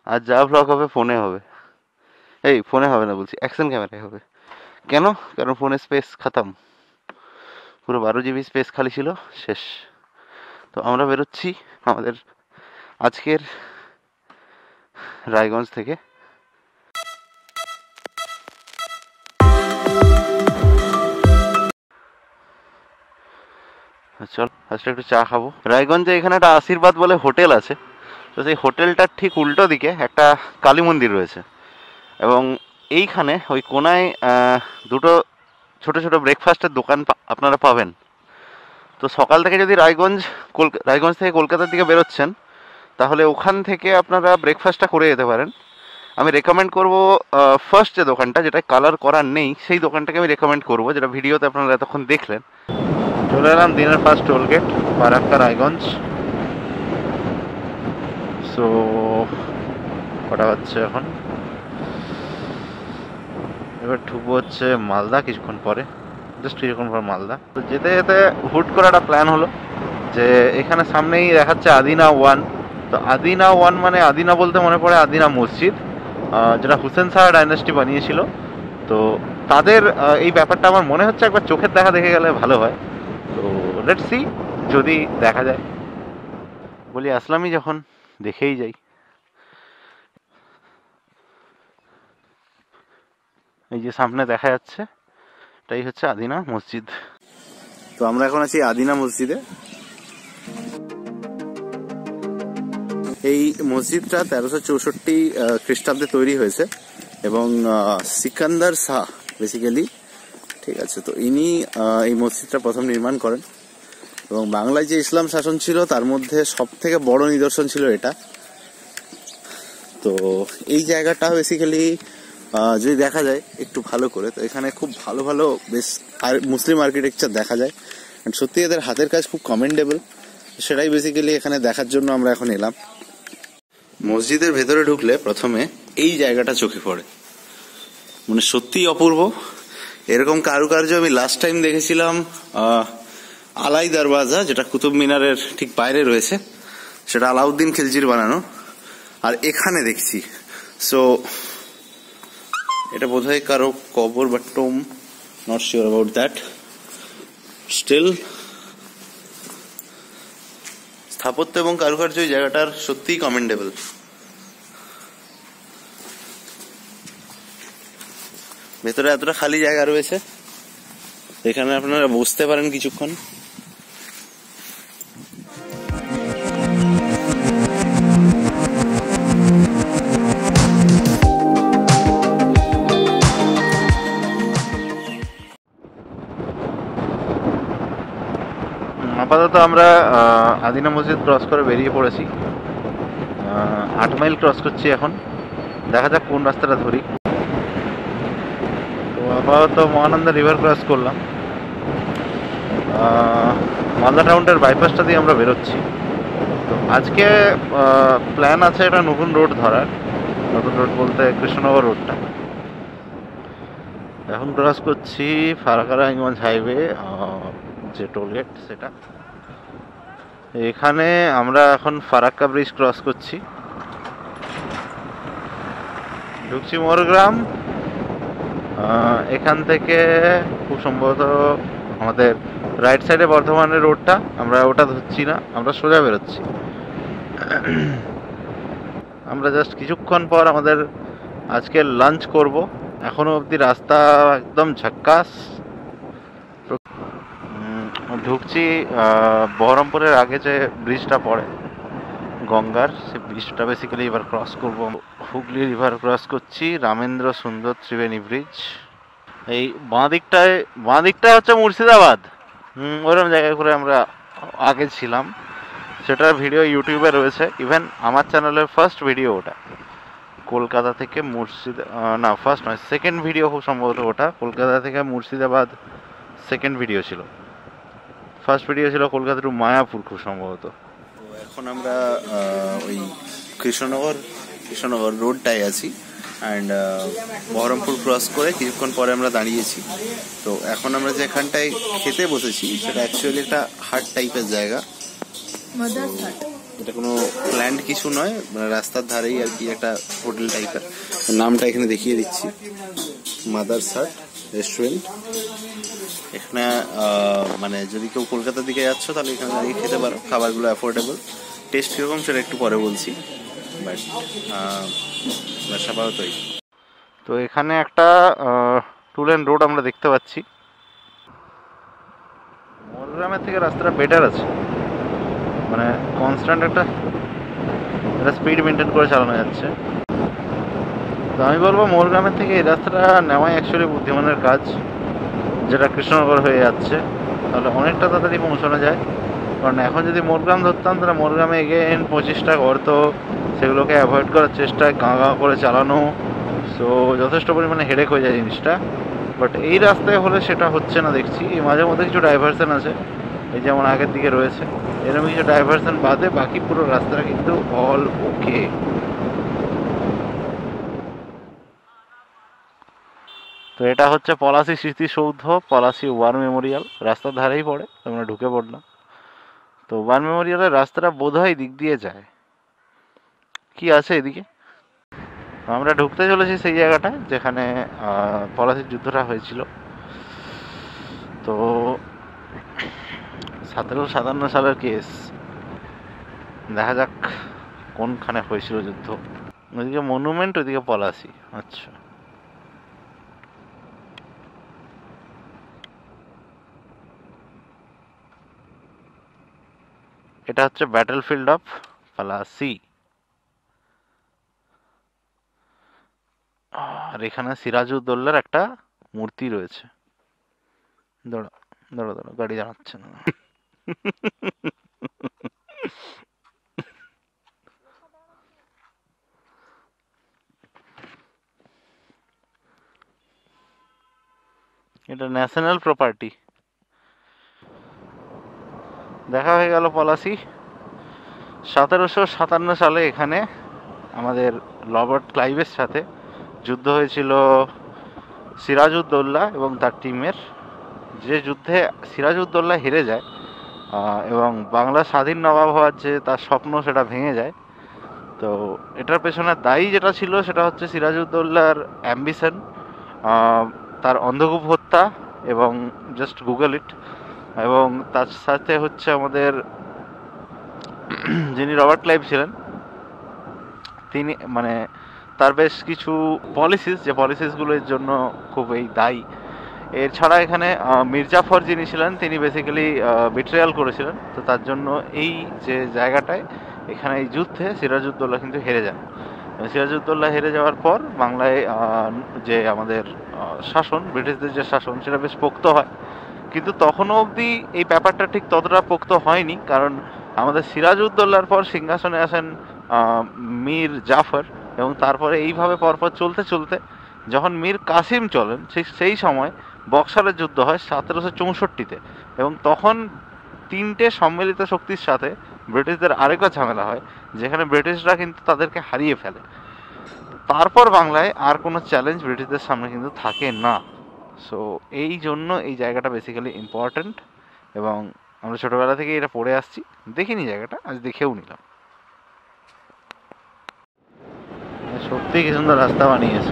আর যা ব্লগ হবে ফোনে হবে, এই ফোনে হবে না বলছি, অ্যাকশন ক্যামেরায় হবে। কেন? কারণ ফোনের স্পেস খতম, পুরো 12 GB স্পেস খালি ছিল, শেষ। তো আমরা বেরোচ্ছি আমাদের আজকের রায়গঞ্জ থেকে। চল আজকে একটু চা খাবো। রায়গঞ্জে এখানে একটা আশীর্বাদ বলে হোটেল আছে, তো সেই হোটেলটার ঠিক উল্টো দিকে একটা কালী মন্দির রয়েছে, এবং এইখানে ওই কোনায় দুটো ছোট ছোট ব্রেকফাস্টের দোকান আপনারা পাবেন। তো সকাল থেকে যদি রায়গঞ্জ থেকে কলকাতার দিকে বেরোচ্ছেন, তাহলে ওখান থেকে আপনারা ব্রেকফাস্টটা করে যেতে পারেন। আমি রেকমেন্ড করব ফার্স্ট যে দোকানটা, যেটা কালার করার নেই, সেই দোকানটাকে আমি রেকমেন্ড করব, যেটা ভিডিওতে আপনারা এতক্ষণ দেখলেন। চলে এলাম দিনের first toll gate, Farakka Raiganj. So কটা হচ্ছে এখন? এবার ঢুকবো হচ্ছে মালদা কিছুক্ষণ পরে, জাস্ট কিছুক্ষণ পর মালদা। তো যেতে যেতে হুট করে একটা প্ল্যান হলো যে এখানে সামনেই দেখাচ্ছে আদিনা 1। তো আদিনা 1 মানে আদিনা বলতে মনে পড়ে আদিনা মসজিদ, যেটা হুসেন শাহ ডাইনাস্টি বানিয়েছিল। তো তাদের এই ব্যাপারটা আমার মনে হচ্ছে একবার চোখের দেখা দেখে গেলে ভালো হয়। তো লেটস সি, যদি দেখা যায়। বলি আসলামই যখন, দেখেই যাই। এই যে সামনে দেখা যাচ্ছে, এটাই হচ্ছে আদিনা মসজিদ। তো আমরা এখন আছি আদিনা মসজিদে। এই মসজিদটা 1364 খ্রিস্টাব্দে তৈরি হয়েছে, এবং সিকান্দার শাহ বেসিক্যালি, ঠিক আছে। তো ইনি এই মসজিদটা প্রথম নির্মাণ করেন, এবং বাংলায় যে ইসলাম শাসন ছিল তার মধ্যে সব থেকে বড় নিদর্শন ছিল এটা। তো এই জায়গাটা বেসিক্যালি যদি দেখা যায় একটু ভালো করে, তো এখানে খুব ভালো ভালো বেশ মুসলিম আর্কিটেকচার দেখা যায়, সত্যি এদের হাতের কাজ খুব কমেন্ডেবল। সেটাই বেসিক্যালি এখানে দেখার জন্য আমরা এখন এলাম। মসজিদের ভেতরে ঢুকলে প্রথমে এই জায়গাটা চোখে পড়ে, মানে সত্যিই অপূর্ব। এরকম কারুকার্য আমি লাস্ট টাইম দেখেছিলাম আলাই দরওয়াজা, যেটা কুতুব মিনারের ঠিক বাইরে রয়েছে, সেটা আলাউদ্দিন খিলজির বানানো। আর এখানে দেখছি, সো এটা বোধহয় কারো কবর বা tomb, not sure about that. Still স্থাপত্য এবং কারুকার্য এই জায়গাটার সত্যিই কমেন্ডেবল। ভেতরে এতটা খালি জায়গা রয়েছে, এখানে আপনারা বসতে পারেন কিছুক্ষণ। আপাতত আমরা আদিনা মসজিদ ক্রস করে বেরিয়ে পড়েছি। 8 মাইল ক্রস করছি এখন, দেখা যাক কোন রাস্তাটা ধরি। তো আপাতত মহানন্দা রিভার ক্রস করলাম, মালদা টাউনের বাইপাসটা দিয়ে আমরা বেরোচ্ছি। তো আজকে প্ল্যান আছে একটা নতুন রোড ধরার, নতুন রোড বলতে কৃষ্ণনগর রোডটা। এখন ক্রস করছি ফারাক্কা রায়গঞ্জ হাইওয়ে, যে টোলগেট সেটা। এখানে আমরা এখন ফারাক্কা ব্রিজ ক্রস করছি, ঢুকছি মোরগ্রাম। এখান থেকে খুব সম্ভবত আমাদের রাইট সাইডে বর্ধমানের রোডটা, আমরা ওটা ধরছি না, আমরা সোজা বেরোচ্ছি। আমরা জাস্ট কিছুক্ষণ পর আমাদের আজকে লাঞ্চ করব। এখনো অবধি রাস্তা একদম ঝাক্কাস। ঢুকছি বহরমপুরের আগে যে ব্রিজটা পড়ে গঙ্গার, সেই ব্রিজটা বেসিক্যালি এবার ক্রস করব। হুগলি রিভার ক্রস করছি, রামেন্দ্র সুন্দর ত্রিবেণী ব্রিজ। এই বাঁ দিকটায় হচ্ছে মুর্শিদাবাদ। ওরকম জায়গায় করে আমরা আগে ছিলাম, সেটার ভিডিও ইউটিউবে রয়েছে। ইভেন আমার চ্যানেলের ফার্স্ট ভিডিও ওটা, কলকাতা থেকে না ফার্স্ট নয়, সেকেন্ড ভিডিও খুব সম্ভবত ওটা। কলকাতা থেকে মুর্শিদাবাদ সেকেন্ড ভিডিও ছিল, ফার্স্ট ভিডিও ছিল কলকাতা টু মায়াপুর খুব সম্ভবত। তো এখন আমরা ওই কৃষ্ণনগর রোডটায় আছি, অ্যান্ড বহরমপুর ক্রস করে কিছুক্ষণ পরে আমরা দাঁড়িয়েছি। তো এখন আমরা যেখানটায় খেতে বসেছি সেটা অ্যাকচুয়ালি একটা হাট টাইপের জায়গা, এটা কোনো প্ল্যান্ড কিছু নয়, মানে রাস্তার ধারেই আর কি একটা হোটেল টাইপের। নামটা এখানে দেখিয়ে দিচ্ছি, মাদার সাট রেস্টুরেন্ট। এখানে মানে যদি কেউ কলকাতার দিকে যাচ্ছ তাহলে এখানে দাঁড়িয়ে খেতে পারো, খাবারগুলো অ্যাফোর্ডেবল। টেস্ট কীরকম সেটা একটু পরে বলছি, বাট আপাততই। তো এখানে একটা টুল অ্যান্ড রোড আমরা দেখতে পাচ্ছি। মোরগ্রামের থেকে রাস্তাটা বেটার আছে, মানে কনস্ট্যান্ট একটা স্পিড মেনটেন করে চালানো যাচ্ছে। তো আমি বলবো মোরগ্রামের থেকে এই রাস্তাটা নেওয়াই অ্যাকচুয়ালি বুদ্ধিমানের কাজ, যেটা কৃষ্ণনগর হয়ে যাচ্ছে, তাহলে অনেকটা তাড়াতাড়ি পৌঁছানো যায়। কারণ এখন যদি মোরগ্রাম ধরতাম তাহলে মোরগ্রামে এগেন 25টা গর্ত, সেগুলোকে অ্যাভয়েড করার চেষ্টায় গাঁ গাঁ করে চালানো, সো যথেষ্ট পরিমাণে হেডেক হয়ে যায় জিনিসটা। বাট এই রাস্তায় হলে সেটা হচ্ছে না দেখছি। এই মাঝে মধ্যে কিছু ডাইভারশন আছে, এই যেমন আগের দিকে রয়েছে, এরকম কিছু ডাইভারশন বাদে বাকি পুরো রাস্তাটা কিন্তু অল ওকে। তো এটা হচ্ছে পলাশী স্মৃতিসৌধ, পলাশী ওয়ার মেমোরিয়াল, রাস্তার ধারেই পড়ে, আমরা ঢুকে পড়লাম। তো ওয়ার মেমোরিয়ালের রাস্তাটা বোধহয় দিক দিয়ে যায়, কি আছে এদিকে। আমরা ঢুকতে চলেছি সেই জায়গাটায় যেখানে পলাশীর যুদ্ধটা হয়েছিল। তো 1757 সালের কেস, দেখা যাক কোনখানে হয়েছিল যুদ্ধ। ওইদিকে মনুমেন্ট, ওইদিকে পলাশী। আচ্ছা, এটা হচ্ছে ব্যাটল ফিল্ড অফ পলাশী। আর এখানে সিরাজউদ্দৌলার একটা মূর্তি রয়েছে। দাঁড়া দাঁড়া দাঁড়া, গাড়ি দাঁড়াচ্ছে না। এটা ন্যাশনাল প্রপার্টি। দেখা হয়ে গেল পলাশী। 1757 সালে এখানে আমাদের রবার্ট ক্লাইভের সাথে যুদ্ধ হয়েছিল সিরাজউদ্দৌলা এবং তার টিমের। যে যুদ্ধে সিরাজউদ্দৌলা হেরে যায় এবং বাংলা স্বাধীন নবাব হওয়ার যে তার স্বপ্ন সেটা ভেঙে যায়। তো এটার পেছনে দায়ী যেটা ছিল সেটা হচ্ছে সিরাজউদ্দৌলার অ্যাম্বিশন, তার অন্ধকূপ হত্যা, এবং জাস্ট গুগল ইট। এবং তার সাথে হচ্ছে আমাদের যিনি রবার্ট ক্লাইভ ছিলেন, তিনি মানে তার বেশ কিছু পলিসিস, যে পলিসিসগুলোর জন্য খুব এই দায়ী। এছাড়া এখানে মির্জাফর যিনি ছিলেন তিনি বেসিক্যালি বিট্রেয়াল করেছিলেন। তো তার জন্য এই যে জায়গাটায় এখানে এই যুদ্ধে সিরাজউদ্দৌলা কিন্তু হেরে যান। সিরাজউদ্দৌলা হেরে যাওয়ার পর বাংলায় যে আমাদের শাসন, ব্রিটিশদের যে শাসন, সেটা বেশ পোক্ত হয়। কিন্তু তখনও অবধি এই ব্যাপারটা ঠিক ততটা পোক্ত হয়নি, কারণ আমাদের সিরাজউদ্দৌলার পর সিংহাসনে আসেন মীর জাফর, এবং তারপরে এইভাবে পরপর চলতে চলতে যখন মীর কাসিম চলেন সেই সময় বক্সারের যুদ্ধ হয় 1764-তে, এবং তখন তিনটে সম্মিলিত শক্তির সাথে ব্রিটিশদের আরেকটা ঝামেলা হয়, যেখানে ব্রিটিশরা কিন্তু তাদেরকে হারিয়ে ফেলে। তারপর বাংলায় আর কোনো চ্যালেঞ্জ ব্রিটিশদের সামনে কিন্তু থাকে না। সো এই জন্য এই জায়গাটা বেসিক্যালি ইম্পর্ট্যান্ট, এবং আমরা ছোটোবেলা থেকে এটা পড়ে আসছি, দেখিনি জায়গাটা, আজ দেখেও নিলাম। সত্যি কি সুন্দর রাস্তা বানিয়েছে।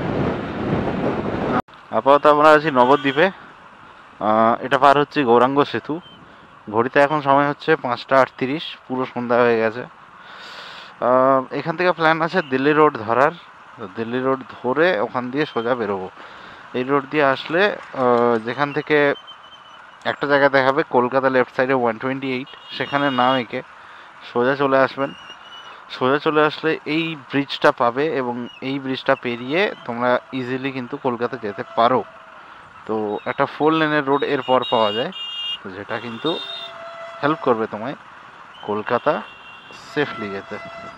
আপাতত আমরা আছি নবদ্বীপে। এটা পার হচ্ছে গৌরাঙ্গ সেতু। ঘড়িতে এখন সময় হচ্ছে 5টা 38, পুরো সন্ধ্যা হয়ে গেছে। এখান থেকে প্ল্যান আছে দিল্লি রোড ধরার। দিল্লি রোড ধরে ওখান দিয়ে সোজা বেরোবো। এই রোড দিয়ে আসলে যেখান থেকে একটা জায়গা দেখাবে কলকাতা লেফট সাইডে 128, সেখানে নাম এঁকে সোজা চলে আসবেন। সোজা চলে আসলে এই ব্রিজটা পাবে, এবং এই ব্রিজটা পেরিয়ে তোমরা ইজিলি কিন্তু কলকাতা যেতে পারো। তো একটা 4 লেনের রোড এরপর পাওয়া যায়, তো যেটা কিন্তু হেল্প করবে তোমায় কলকাতা সেফলি যেতে।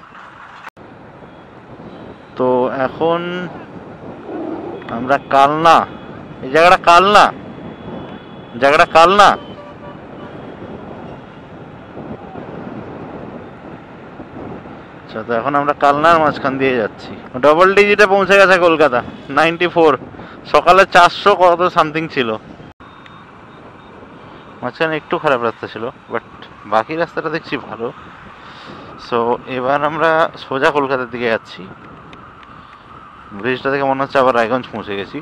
তো এখন আমরা কালনা, এই জায়গাটা কালনা, জায়গাটা কালনা। আচ্ছা, তো এখন আমরা কালনার মাঝখান দিয়ে যাচ্ছি। ডবল ডিজিটে পৌঁছে গেছে কলকাতা, 94। সকালে 400 কত সামথিং ছিল। মাঝখানে একটু খারাপ রাস্তা ছিল, বাট বাকি রাস্তাটা দেখছি ভালো। সো এবার আমরা সোজা কলকাতার দিকে যাচ্ছি। ব্রিজটা থেকে মনে হচ্ছে আবার রায়গঞ্জ পৌঁছে গেছি।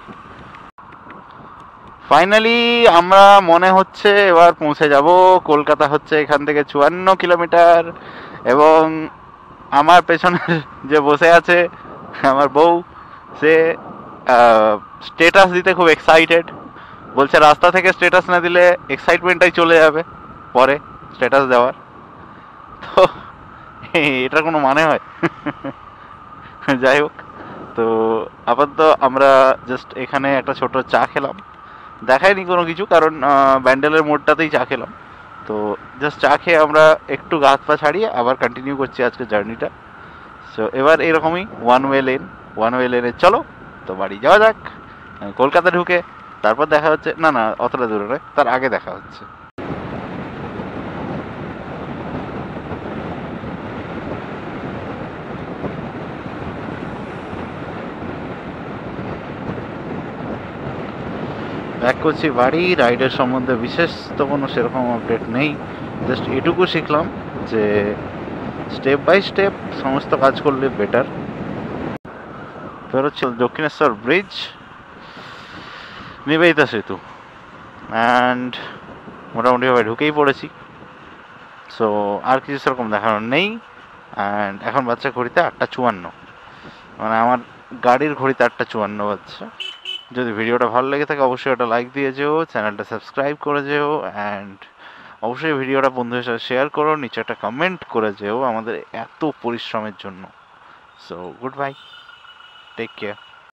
ফাইনালি আমরা মনে হচ্ছে এবার পৌঁছে যাব। কলকাতা হচ্ছে এখান থেকে 54 কিলোমিটার, এবং আমার পেছনে যে বসে আছে আমার বউ, সে স্টেটাস দিতে খুব এক্সাইটেড। বলছে রাস্তা থেকে স্টেটাস না দিলে এক্সাইটমেন্টটাই চলে যাবে পরে স্টেটাস দেওয়ার। তো এটার কোনো মানে হয়? যাই হোক, তো আপাতত আমরা জাস্ট এখানে একটা ছোট চা খেলাম। দেখায়নি কোনো কিছু, কারণ ব্যান্ডেলের মোড়টাতেই চা খেলাম। তো জাস্ট চা খেয়ে আমরা একটু গা হাত পা ছাড়িয়ে আবার কন্টিনিউ করছি আজকে জার্নিটা। সো এবার এরকমই ওয়ান ওয়ে লেনে চলো, তো বাড়ি যাওয়া যাক। কলকাতা ঢুকে তারপর দেখা হচ্ছে, না না অতটা দূরে নয়, তার আগে দেখা হচ্ছে। ব্যাক করছি বাড়ি। রাইডের সম্বন্ধে বিশেষ তো কোনো সেরকম আপডেট নেই, জাস্ট এটুকু শিখলাম যে স্টেপ বাই স্টেপ সমস্ত কাজ করলে বেটার। হচ্ছে দক্ষিণেশ্বর ব্রিজ, নিবেদিতা সেতু, অ্যান্ড মোটামুটিভাবে ঢুকেই পড়েছি। সো আর কিছু সেরকম দেখানোর নেই। অ্যান্ড এখন বাচ্চা ঘড়িতে 8:54, মানে আমার গাড়ির ঘড়িতে 8:54 বাচ্চা। যদি ভিডিওটা ভালো লেগে থাকে অবশ্যই একটা লাইক দিয়ে যেও, চ্যানেলটা সাবস্ক্রাইব করে যেও, অ্যান্ড অবশ্যই ভিডিওটা বন্ধুদের সাথে শেয়ার করো, নিচে একটা কমেন্ট করে যেও আমাদের এত পরিশ্রমের জন্য। So goodbye, take care.